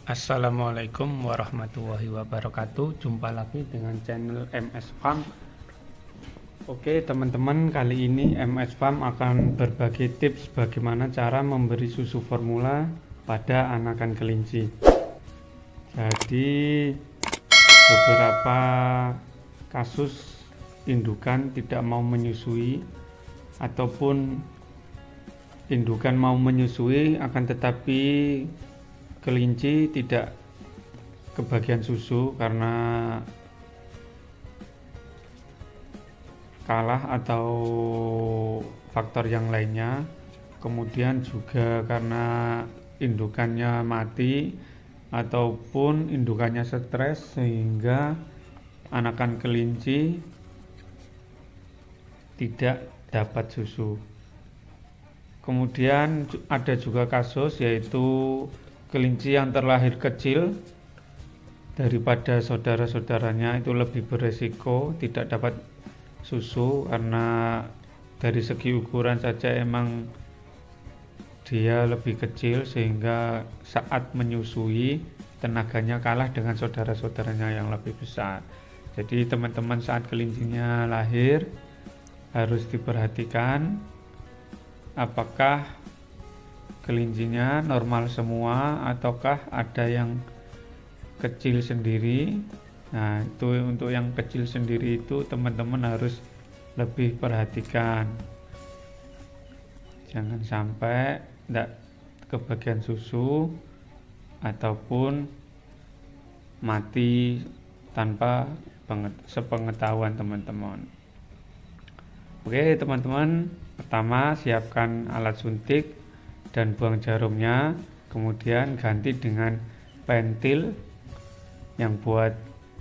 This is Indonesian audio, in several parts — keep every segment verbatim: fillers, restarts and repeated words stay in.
Assalamualaikum warahmatullahi wabarakatuh. Jumpa lagi dengan channel M S Farm. Oke teman-teman, kali ini M S Farm akan berbagi tips bagaimana cara memberi susu formula pada anakan kelinci. Jadi beberapa kasus indukan tidak mau menyusui ataupun indukan mau menyusui akan tetapi kelinci tidak kebagian susu karena kalah atau faktor yang lainnya, kemudian juga karena indukannya mati ataupun indukannya stres sehingga anakan kelinci tidak dapat susu. Kemudian ada juga kasus yaitu kelinci yang terlahir kecil daripada saudara-saudaranya itu lebih beresiko tidak dapat susu karena dari segi ukuran saja emang dia lebih kecil sehingga saat menyusui tenaganya kalah dengan saudara-saudaranya yang lebih besar. Jadi teman-teman saat kelincinya lahir harus diperhatikan apakah kelincinya normal semua ataukah ada yang kecil sendiri. Nah itu untuk yang kecil sendiri itu teman-teman harus lebih perhatikan, jangan sampai tidak kebagian susu ataupun mati tanpa sepengetahuan teman-teman. Oke teman-teman, pertama siapkan alat suntik dan buang jarumnya, kemudian ganti dengan pentil yang buat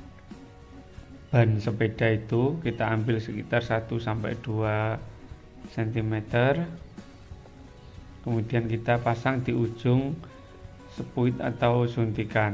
ban sepeda itu kita ambil sekitar satu sampai dua sentimeter, kemudian kita pasang di ujung sepuit atau suntikan.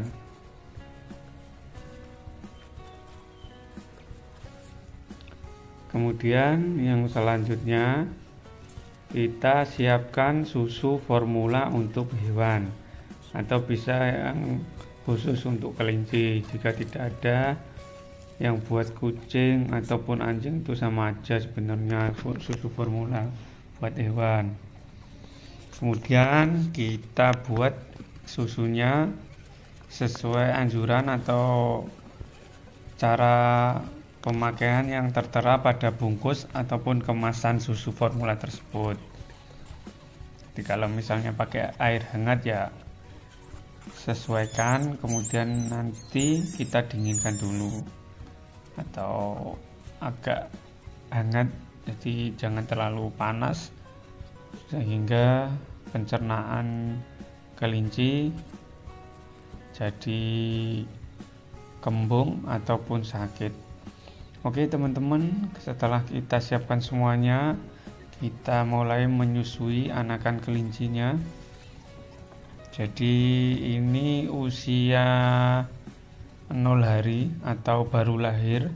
Kemudian yang selanjutnya kita siapkan susu formula untuk hewan atau bisa yang khusus untuk kelinci. Jika tidak ada yang buat kucing ataupun anjing itu sama aja sebenarnya susu formula buat hewan. Kemudian kita buat susunya sesuai anjuran atau cara pemakaian yang tertera pada bungkus ataupun kemasan susu formula tersebut. Jadi kalau misalnya pakai air hangat ya sesuaikan, kemudian nanti kita dinginkan dulu atau agak hangat, jadi jangan terlalu panas sehingga pencernaan kelinci jadi kembung ataupun sakit. Oke teman-teman, setelah kita siapkan semuanya, kita mulai menyusui anakan kelincinya. Jadi ini usia nol hari atau baru lahir.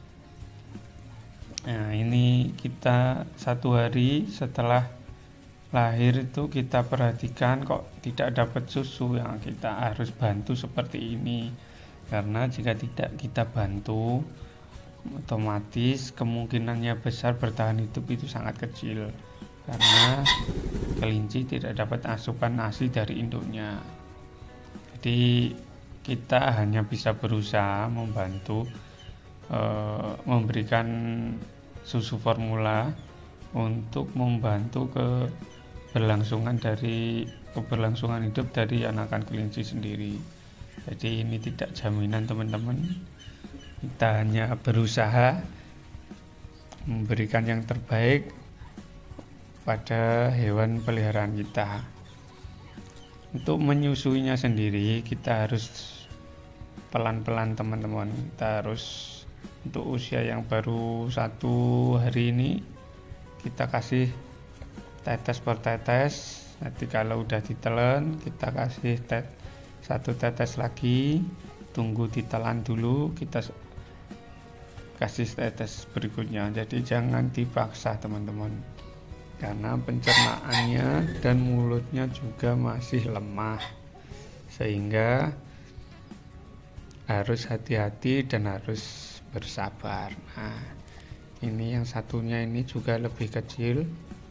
Nah ini kita satu hari setelah lahir itu kita perhatikan kok tidak dapat susu, yang kita harus bantu seperti ini. Karena jika tidak kita bantu, otomatis kemungkinannya besar bertahan hidup itu sangat kecil karena kelinci tidak dapat asupan ASI dari induknya. Jadi kita hanya bisa berusaha membantu e, memberikan susu formula untuk membantu keberlangsungan dari keberlangsungan hidup dari anakan kelinci sendiri. Jadi ini tidak jaminan teman-teman. Kita hanya berusaha memberikan yang terbaik pada hewan peliharaan kita. Untuk menyusuinya sendiri kita harus pelan-pelan teman-teman. Kita harus untuk usia yang baru satu hari ini kita kasih tetes per tetes. Nanti kalau udah ditelan kita kasih tet satu tetes lagi, tunggu ditelan dulu, kita kasih tetes berikutnya. Jadi jangan dipaksa teman-teman, karena pencernaannya dan mulutnya juga masih lemah, sehingga harus hati-hati dan harus bersabar. Nah, ini yang satunya ini juga lebih kecil.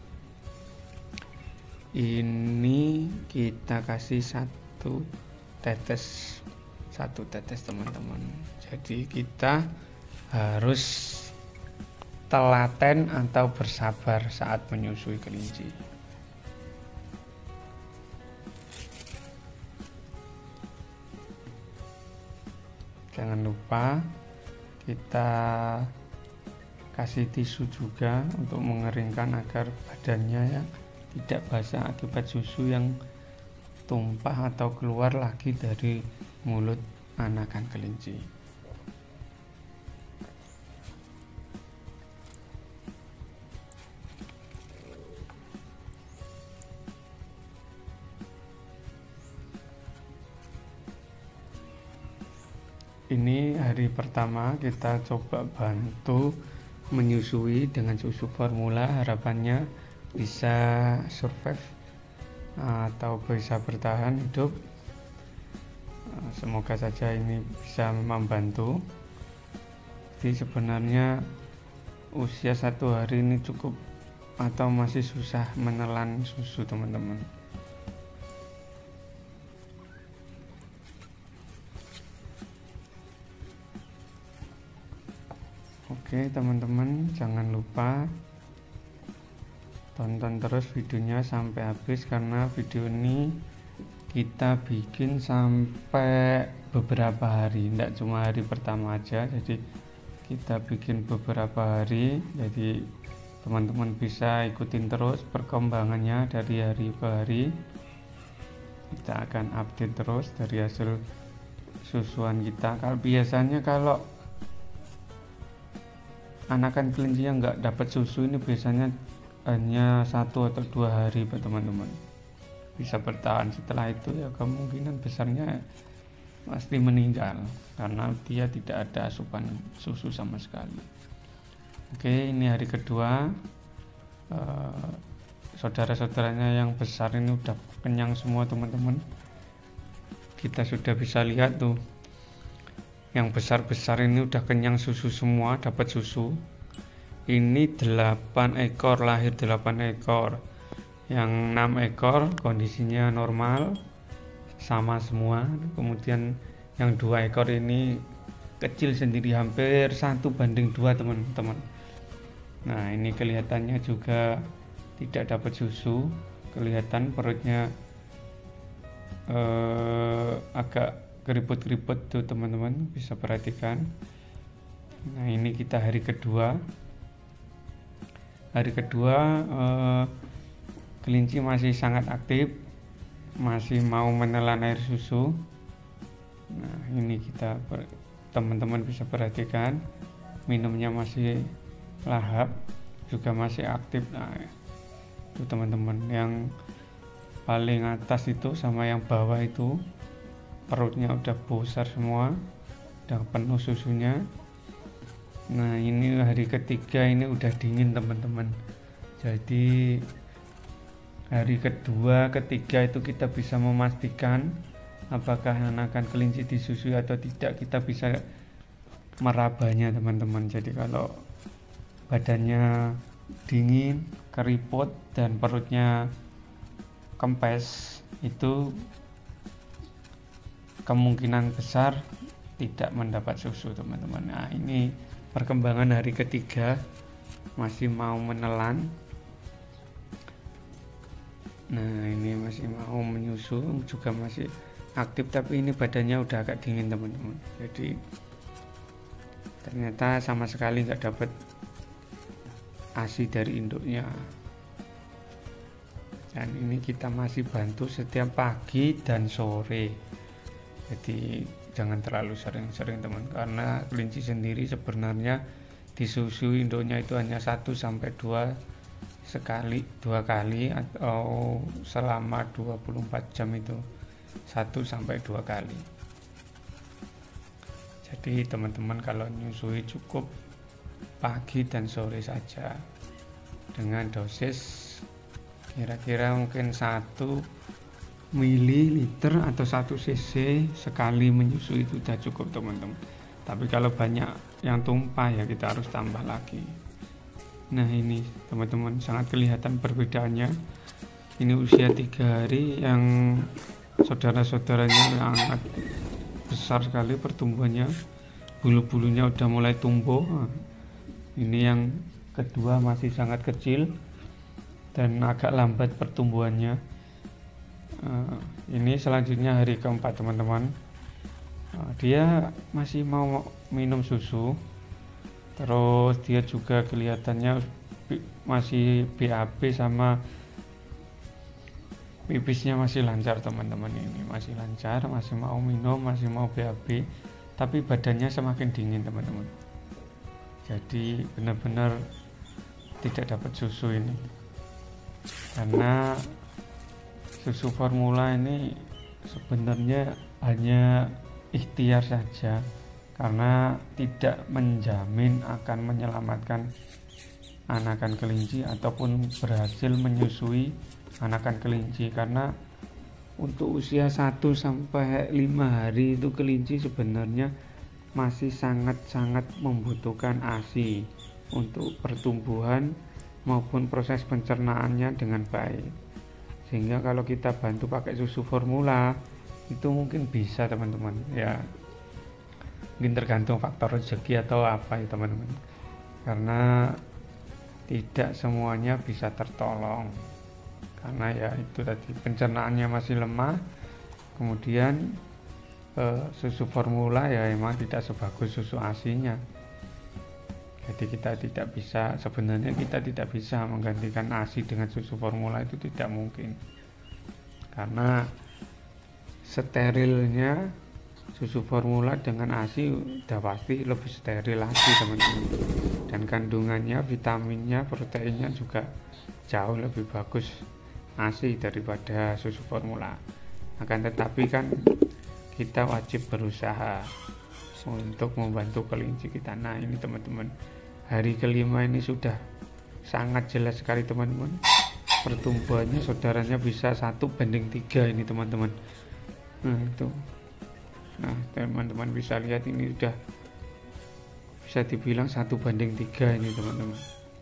Ini kita kasih satu tetes, satu tetes teman-teman. Jadi kita harus telaten atau bersabar saat menyusui kelinci. Jangan lupa kita kasih tisu juga untuk mengeringkan agar badannya ya tidak basah akibat susu yang tumpah atau keluar lagi dari mulut anakan kelinci. Ini hari pertama kita coba bantu menyusui dengan susu formula, harapannya bisa survive atau bisa bertahan hidup. Semoga saja ini bisa membantu. Jadi sebenarnya usia satu hari ini cukup atau masih susah menelan susu teman-teman. Oke teman-teman, jangan lupa tonton terus videonya sampai habis, karena video ini kita bikin sampai beberapa hari, tidak cuma hari pertama aja. Jadi kita bikin beberapa hari, jadi teman-teman bisa ikutin terus perkembangannya dari hari ke hari. Kita akan update terus dari hasil susuan kita. Kalau biasanya kalau anakan kelinci yang nggak dapat susu ini biasanya hanya satu atau dua hari teman-teman, bisa bertahan. Setelah itu ya kemungkinan besarnya pasti meninggal karena dia tidak ada asupan susu sama sekali. Oke, ini hari kedua. uh, saudara-saudaranya yang besar ini udah kenyang semua teman-teman. Kita sudah bisa lihat tuh, yang besar-besar ini udah kenyang susu semua, dapat susu. Ini delapan ekor, lahir delapan ekor. Yang enam ekor kondisinya normal, sama semua. Kemudian yang dua ekor ini kecil sendiri, hampir satu banding dua teman-teman. Nah ini kelihatannya juga tidak dapat susu, kelihatan perutnya eh, agak keriput-keriput tuh teman-teman, bisa perhatikan. Nah ini kita hari kedua. Hari kedua eh, kelinci masih sangat aktif, masih mau menelan air susu. Nah ini kita teman-teman bisa perhatikan, minumnya masih lahap, juga masih aktif. Nah itu teman-teman, yang paling atas itu sama yang bawah itu perutnya udah besar semua, udah penuh susunya. Nah ini hari ketiga, ini udah dingin teman-teman. Jadi hari kedua, ketiga itu kita bisa memastikan apakah anakan kelinci disusui atau tidak. Kita bisa merabanya teman-teman. Jadi kalau badannya dingin, keriput, dan perutnya kempes, itu kemungkinan besar tidak mendapat susu teman-teman. Nah ini perkembangan hari ketiga, masih mau menelan. Nah ini masih mau menyusu, juga masih aktif, tapi ini badannya udah agak dingin teman-teman. Jadi ternyata sama sekali nggak dapat ASI dari induknya. Dan ini kita masih bantu setiap pagi dan sore. Jadi jangan terlalu sering-sering teman, karena kelinci sendiri sebenarnya disusui induknya itu hanya satu sampai dua sekali, dua kali, atau selama dua puluh empat jam itu satu sampai dua kali. Jadi teman-teman kalau nyusui cukup pagi dan sore saja, dengan dosis kira-kira mungkin satu mililiter atau satu cc sekali menyusui itu sudah cukup teman-teman. Tapi kalau banyak yang tumpah ya kita harus tambah lagi. Nah ini teman-teman sangat kelihatan perbedaannya. Ini usia tiga hari yang saudara-saudaranya sangat besar sekali pertumbuhannya, bulu-bulunya udah mulai tumbuh. Ini yang kedua masih sangat kecil dan agak lambat pertumbuhannya. Uh, ini selanjutnya hari keempat teman-teman. Uh, dia masih mau minum susu, terus dia juga kelihatannya masih B A B sama pipisnya masih lancar teman-teman. Ini masih lancar, masih mau minum, masih mau B A B, tapi badannya semakin dingin teman-teman. Jadi benar-benar tidak dapat susu ini, karena susu formula ini sebenarnya hanya ikhtiar saja, karena tidak menjamin akan menyelamatkan anakan kelinci ataupun berhasil menyusui anakan kelinci. Karena untuk usia satu sampai lima hari itu kelinci sebenarnya masih sangat-sangat membutuhkan A S I untuk pertumbuhan maupun proses pencernaannya dengan baik. Sehingga kalau kita bantu pakai susu formula itu mungkin bisa teman-teman ya, mungkin tergantung faktor rezeki atau apa ya teman-teman, karena tidak semuanya bisa tertolong, karena ya itu tadi pencernaannya masih lemah. Kemudian eh, susu formula ya emang tidak sebagus susu asinya. Jadi kita tidak bisa, sebenarnya kita tidak bisa menggantikan A S I dengan susu formula, itu tidak mungkin, karena sterilnya susu formula dengan A S I udah pasti lebih steril lagi teman-teman, dan kandungannya, vitaminnya, proteinnya juga jauh lebih bagus A S I daripada susu formula. Akan tetapi kan kita wajib berusaha untuk membantu kelinci kita. Nah ini teman-teman, hari kelima ini sudah sangat jelas sekali teman-teman, pertumbuhannya saudaranya bisa satu banding tiga ini teman-teman. Nah itu, nah teman-teman bisa lihat ini sudah bisa dibilang satu banding tiga ini teman-teman.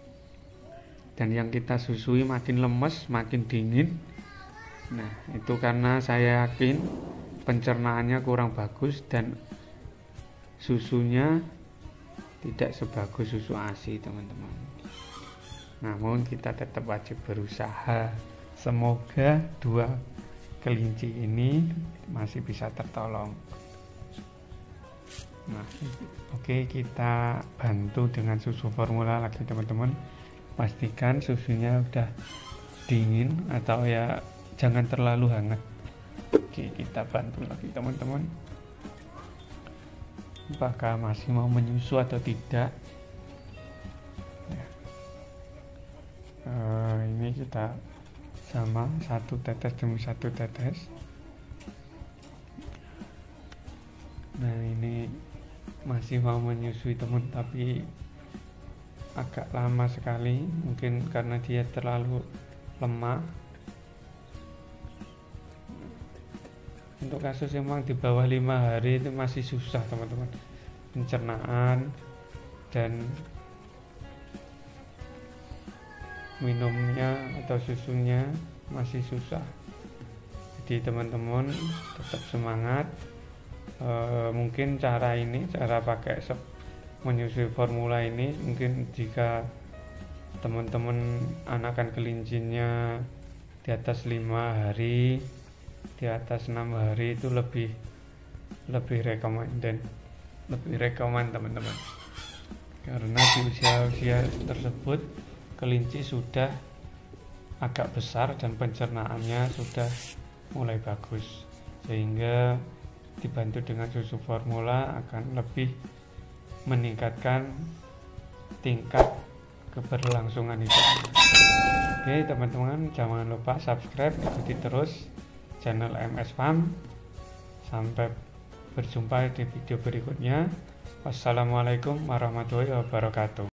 Dan yang kita susui makin lemes, makin dingin. Nah itu karena saya yakin pencernaannya kurang bagus dan susunya tidak sebagus susu A S I teman-teman. Namun kita tetap wajib berusaha. Semoga dua kelinci ini masih bisa tertolong. Nah, oke okay, kita bantu dengan susu formula lagi teman-teman. Pastikan susunya udah dingin atau ya jangan terlalu hangat. Oke, okay, kita bantu lagi teman-teman. Apakah masih mau menyusu atau tidak? Ya. Uh, ini kita sama satu tetes demi satu tetes. Nah ini masih mau menyusui teman, tapi agak lama sekali, mungkin karena dia terlalu lemah. Untuk kasus emang di bawah lima hari itu masih susah teman-teman, pencernaan dan minumnya atau susunya masih susah. Jadi teman-teman tetap semangat. E, mungkin cara ini, cara pakai menyusui formula ini, mungkin jika teman-teman anakan kelincinya di atas lima hari, di atas enam hari itu lebih lebih rekomend dan lebih rekomend teman-teman, karena di usia-usia tersebut kelinci sudah agak besar dan pencernaannya sudah mulai bagus, sehingga dibantu dengan susu formula akan lebih meningkatkan tingkat keberlangsungan hidup. Oke teman-teman, jangan lupa subscribe, ikuti terus channel M S Farm. Sampai berjumpa di video berikutnya. Wassalamualaikum warahmatullahi wabarakatuh.